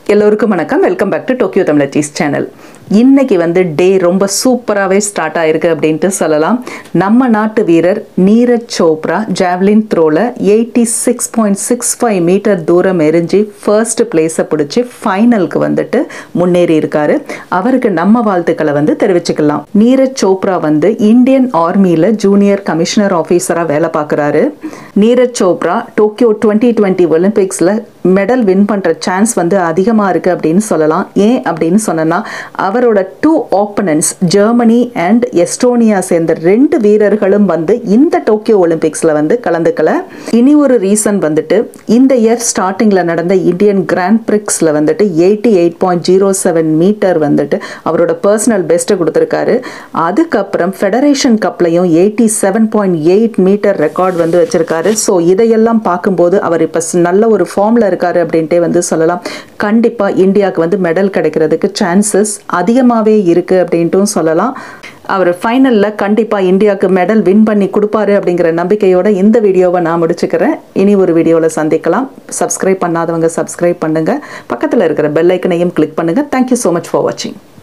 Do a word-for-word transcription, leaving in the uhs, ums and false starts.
எல்லோருக்கும் வணக்கம். Welcome back to Tokyo தமிழச்சிஸ் சேனல். இன்னைக்கு வந்து டே ரொம்ப சூப்பராகவே ஸ்டார்ட் ஆயிருக்கு அப்படின்ட்டு சொல்லலாம். நம்ம நாட்டு வீரர் நீரஜ் சோப்ரா ஜாவ்லின் த்ரோவில் eighty six point six five metre தூரம் எரிஞ்சு ஃபர்ஸ்ட் பிளேஸை பிடிச்சி ஃபைனலுக்கு வந்துட்டு முன்னேறி இருக்காரு. அவருக்கு நம்ம வாழ்த்துக்களை வந்து தெரிவிச்சுக்கலாம். நீரஜ் சோப்ரா வந்து இந்தியன் ஆர்மியில் ஜூனியர் கமிஷனர் ஆஃபீஸராக வேலை பார்க்குறாரு. Neeraj Chopra Tokyo twenty twenty ஒலிம்பிக்ஸில் மெடல் வின் பண்ணுற சான்ஸ் வந்து அதிகமாக இருக்குது அப்படின்னு சொல்லலாம். ஏன் அப்படின்னு சொன்னோன்னா அவரோட two opponents Germany and Estonia சேர்ந்த ரெண்டு வீரர்களும் வந்து இந்த டோக்கியோ ஒலிம்பிக்ஸில் வந்து கலந்துக்கல. இனி ஒரு ரீசன் வந்துட்டு இந்த இயர் ஸ்டார்டிங்கில் நடந்த இந்தியன் கிராண்ட் பிரிக்ஸில் வந்துட்டு eighty eight point zero seven metre வந்துட்டு அவரோட பர்சனல் பெஸ்ட்டை கொடுத்துருக்காரு. அதுக்கப்புறம் ஃபெடரேஷன் கப்லையும் eighty seven point eight metre record வந்து வச்சிருக்காரு. ஸோ இதையெல்லாம் பார்க்கும்போது அவர் இப்போ நல்ல ஒரு ஃபார்மில் இருக்காரு அப்படின்ட்டே வந்து சொல்லலாம். கண்டிப்பாக இந்தியாவுக்கு வந்து மெடல் கிடைக்கிறதுக்கு சான்சஸ் அதிகமாகவே இருக்குது அப்படின்ட்டும் சொல்லலாம். அவர் ஃபைனலில் கண்டிப்பாக இந்தியாவுக்கு மெடல் வின் பண்ணி கொடுப்பாரு அப்படிங்கிற நம்பிக்கையோட இந்த வீடியோவை நான் முடிச்சுக்கிறேன். இனி ஒரு வீடியோவில் சந்திக்கலாம். சப்ஸ்கிரைப் பண்ணாதவங்க சப்ஸ்கிரைப் பண்ணுங்கள். பக்கத்தில் இருக்கிற பெல் ஐக்கனையும் கிளிக் பண்ணுங்கள். தேங்க்யூ ஸோ மச் ஃபார் வாட்சிங்.